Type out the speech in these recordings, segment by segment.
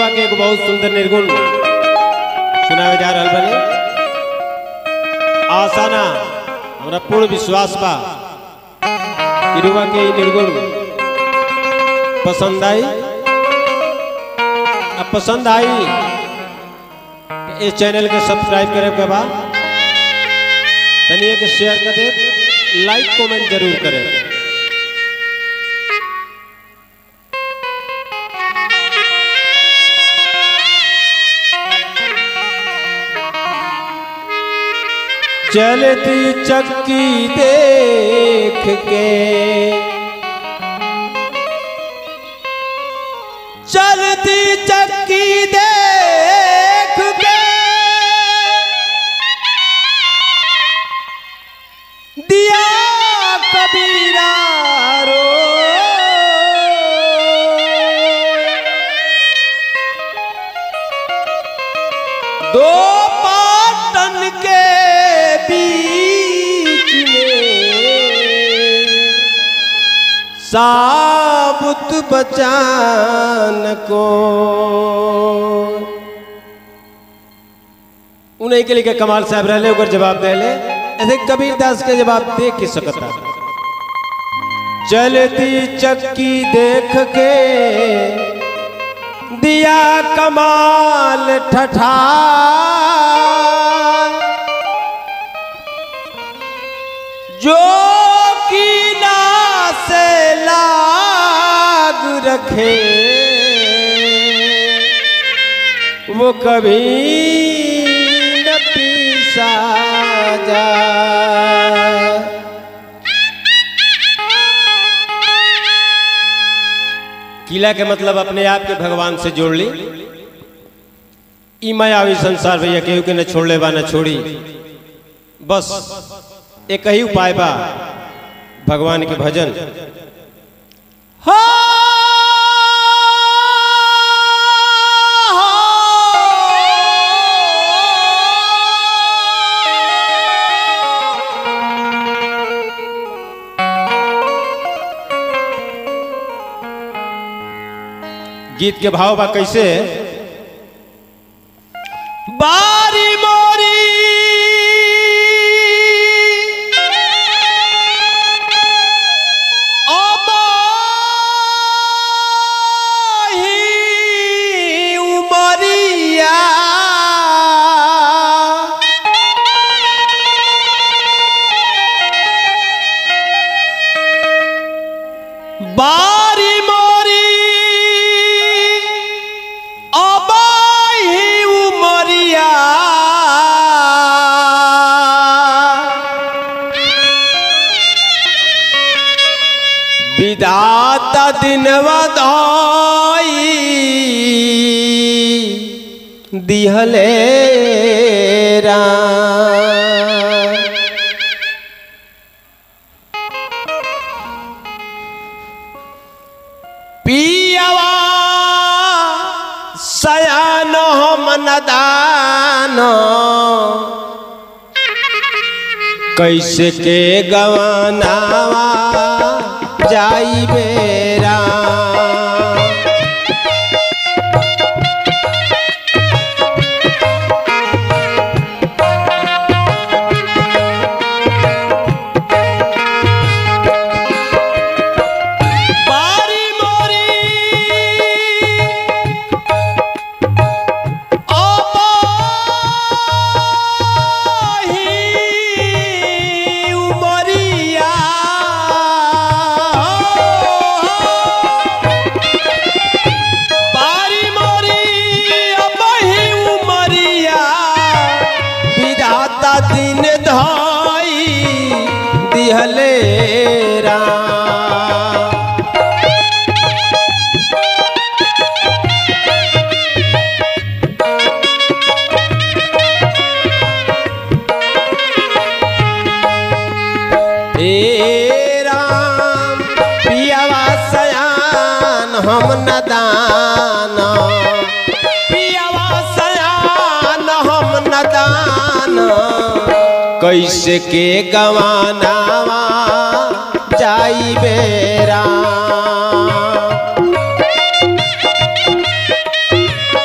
रुआ के एक बहुत सुंदर निर्गुण सुनावे जा रहल बानी। आशा ना हमरा पूर्ण विश्वास बा कि रुआ के निर्गुण पसंद आई। अब पसंद आई इस चैनल के सब्सक्राइब करे के बाद तनिए के शेयर कर दे, लाइक कमेंट जरूर करें। चलती चक्की देख के, चलती चक्की देख के दिया कबीरा रो, दो पाटन के बीच में साबुत बचान को, उन्हीं के लिए कमाल साहब रहले ओकर जवाब देले ऐसे कबीर दास के जवाब दे के सकता। चलती चक्की देख के दिया कमाल ठठा, जो कीना से लाग रखे वो कभी न पीसा जाए। किला के मतलब अपने आप के भगवान से जोड़ ली। ई मायावी संसार भैया केहू के न छोड़ले बा न छोड़ी, बस एक ही उपाय बा भगवान के भजन। गीत के भाव बा कैसे, बारी मोरी उमरिया, बारी मोरी उमरिया, विधाता दिन वधाई दिहले राम। पियवा सयान हम नदान, कैसे के गवानावा जाई बेरा। दिन धाई दिहले राम। पियावा सयान हम नदान, पियावा सयान हम नदान, कैसे के गवानावा जाई बेरा।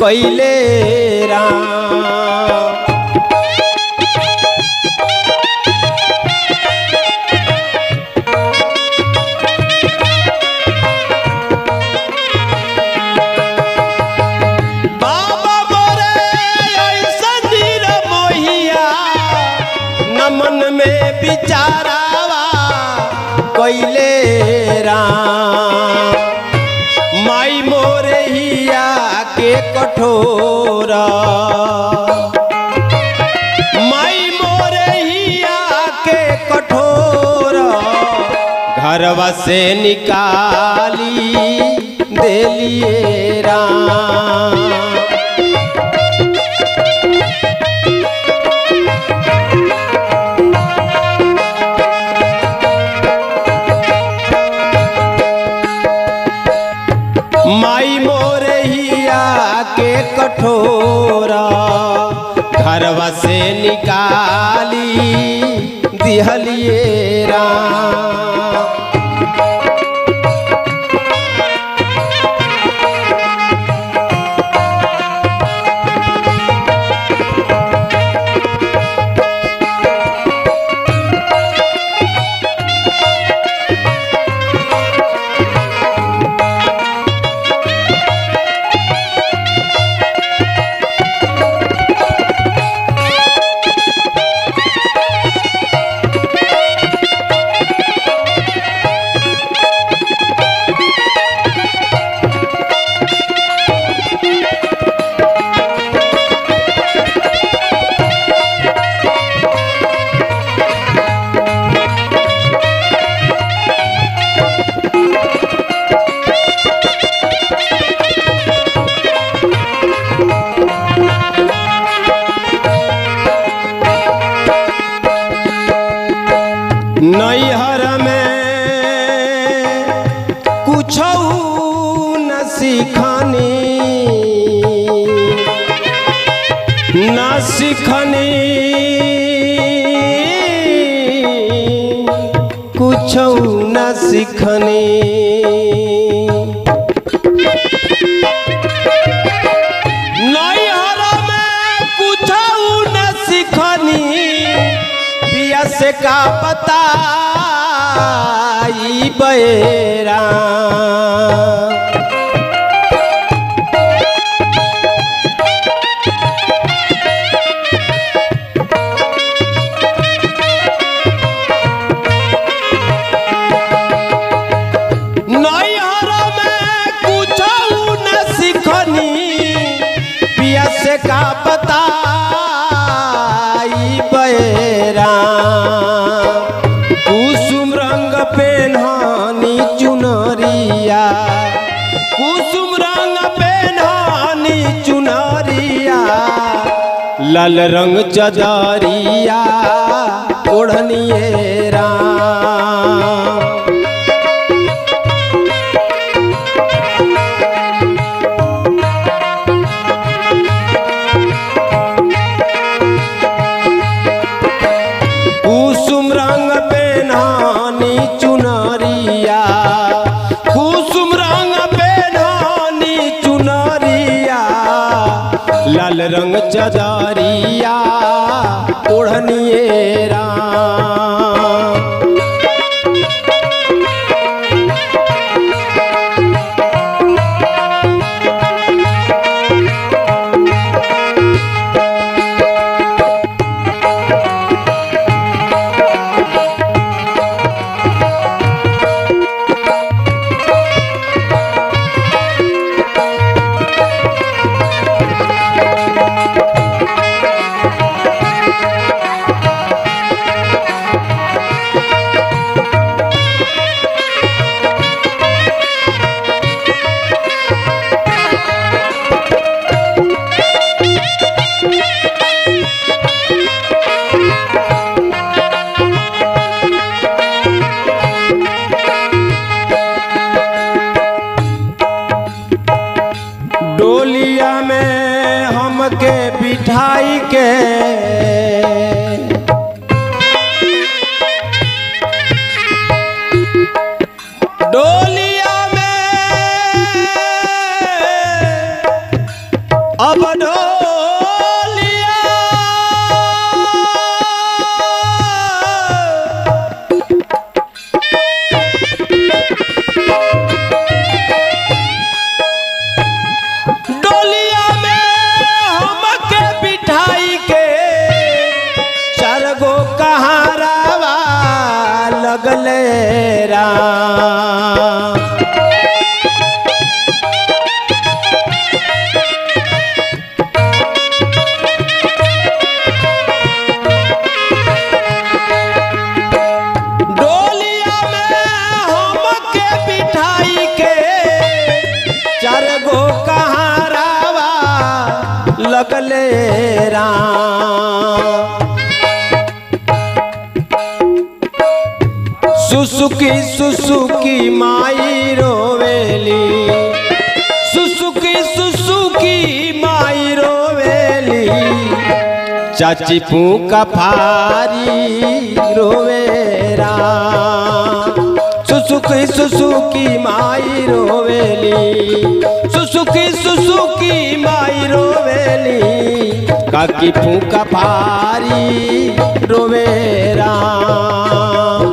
कैले राम। बाबा मोरे ऐसन मोहिया न मन में विचारावा कैले राम। माई मोरे हिया के कठोरा, माई मोरे हिया के कठोरा घरवा से निकाली देलिए राम। माई मोरे हिया के कठोरा घरवा से निकाली दिहलिए राम। नैहर में कुछ न सीखनी, न सीखनी कुछ न सीखनी। नैहर में कुछ न सीखनी पिया से का पता बेरा। नैहर में कुछ न सीखनी पिया से का पता बेरा। कुसुम रंग पेन्हानी चुनरिया, कुसुम रंग पेन्हानी चुनरिया लाल रंग चदरिया ओढ़निए राम। कुसुम रंग पेन्हानी चुनरिया, कुसुम रंग पेन्हानी चुनरिया लाल रंग चदरिया ओढ़निए राम। डोलिया में हमके बिठाई के डोलिया में लगले राम। डोलिया में हमके बिठाई के चार गो कहारावा लगले राम। सुसुकी सुसुकी माई रोवेली, सुसुकी सुसुकी माई रोवेली, चाची फूका फारी रोवे राम। सुसुकी सुसुकी माई रोवेली, सुसुकी सुसुकी माई रोवेली, काकी फूका फारी रोवे राम।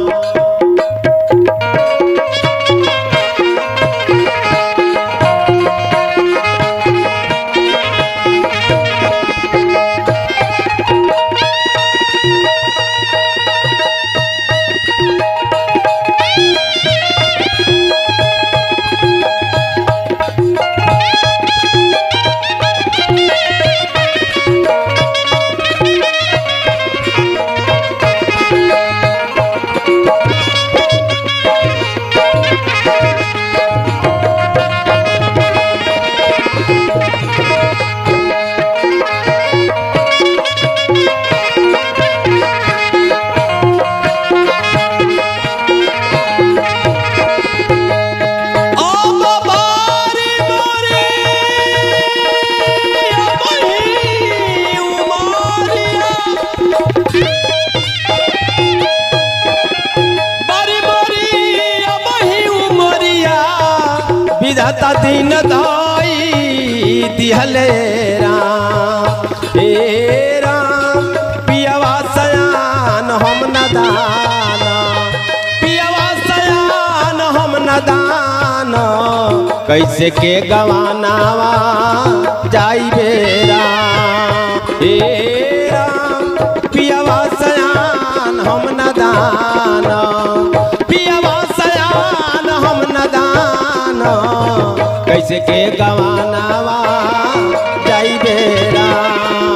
विधाता दिन दाई दिहले राम। हे राम पियवा सयान हम नदान, पियवा सयान हम नदान, कैसे के गवानावा जाइबे राम। हे राम पियवा सयान हम नदान, पियवा सयान हम नदान, कैसे के गवानावा जाइबे राम।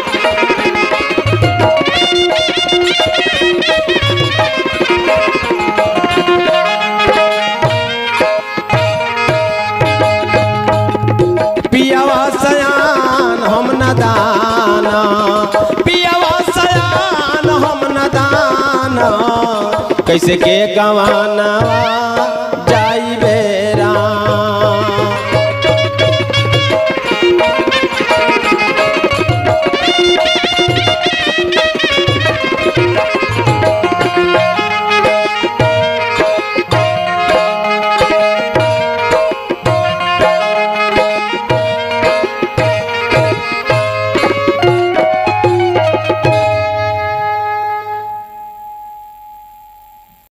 पियवा सयान हम नदान, पियवा सयान हम नदान, कैसे के गवानावा